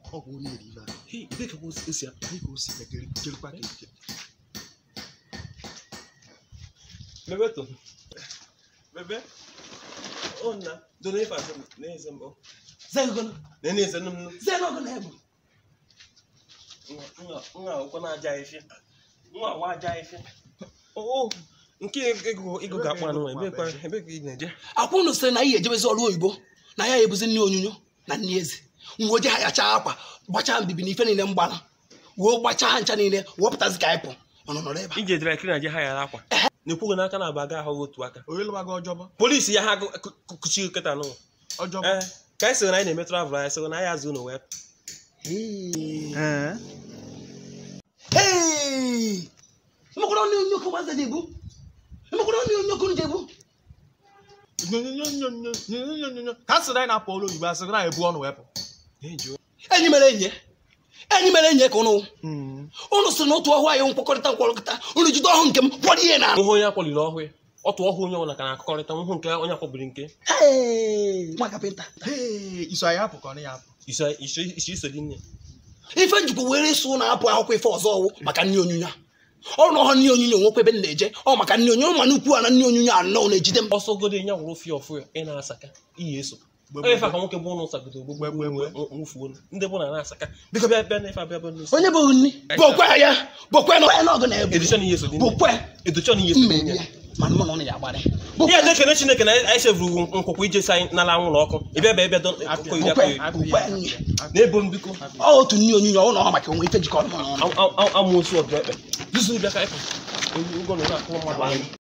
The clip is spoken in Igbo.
ọ bụ onye eri na Hey, ide ka o si ya. dịka o si jerikwa ka ike. Bebe to. Bebe. Oh na, do ne fa na eze mbo. Zegono. Na ne eze num. Zenogo na ebu. Nwa ụkwụ na-aja ife. Nwa wa aja ife. Oh, nke ego ga-akpọ anụ ebe ka ị na-eje. Akwụnụ sịrị na ihe ejebezi ọrụ oyibo na ya ebuzi nne onyonyo na nne eze. Nwa oje ha yacha akwa, gbachaa mbibi na ife niile mgbana. Wo gbachaa ncha niile, wepụtazi ka ịpụ. Ọnọnọ ebe. Ije dịrị akịrị na je ha yara akwa. Na-ekwugo n'aka na abaga ahụ otu aka. Oyelụbaga ọjọbọ. Polisi ya ha kuchi kịta nụ. Ọjọbọ. Ka anyị sịrị na anyị na-eme travel anyị sịrị na anyị azụ ụlọ wee. Hey! Mokoro ni onyoko maza debu. Mokoro ni onyoko debu. Ka sị na anyị na-apụ ụlọ oyibo asị na anyị ebu ọnụ wepụ. Enyi mere enyi ka ụnụ. Ụnụ sị na otu ọhụ anyị nkwekọrịta ụnụ jide ọhụ nke m kwọrọ ihe na. Nhụ onye akwọliri ọhụ ya. Otu ọhụ onye ọbụla ka na-akọkọrịta nhụ nke onye akwọbiri nke. Nwa kapịnta. Iso anyị apụ ka ọ na ya apụ. Iso dị nne. Ife njikwa were sụ na-apụ akwụkwọ ife ọzọ ọwụ maka nne onyonyo a. Ọrụ na ọhụ nne onyonyo nwekwa ebe m na-eje ọ maka nne onyonyo ma nnukwu a na nne onyonyo anọ na-ejide m. Ọsọ godo nya wụrụ fie ọfụ ya ị na-asaka ihe eso. Onye fa ka nwoke bụ ụlọ sagodo ogbogbo nwufuo ndị bụ na na-asaka. Biko bịa na ife abịa bụ n'isi. Onye bụ nni bokwe ya bokwe na ọgụ na-ebu. Edition ihe eso dị. Bokwe. Edition ihe eso dị. Mana mụ na ọ na-agbara. Ihe dị kene Chineke na anyị sevuru nkwụkwọ ije sa anyị n'ala anwụrụ ọkụ. Ịbịa ebe dọ akụkọ iri akọ. Na-ebo m biko. Otu nne onyonyo ọ na ọ maka onwe ife jikọrọ m n'ọnụ. Amụosu ọdụ ekpe. Dusu bịa ka ịpụ. Ụgọ na akụ mmadụ anyị.